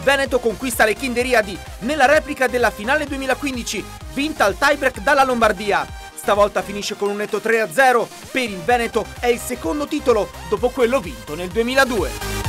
Veneto conquista le Kinderiyadi nella replica della finale 2015, vinta al tiebreak dalla Lombardia. Stavolta finisce con un netto 3-0, per il Veneto è il secondo titolo dopo quello vinto nel 2002.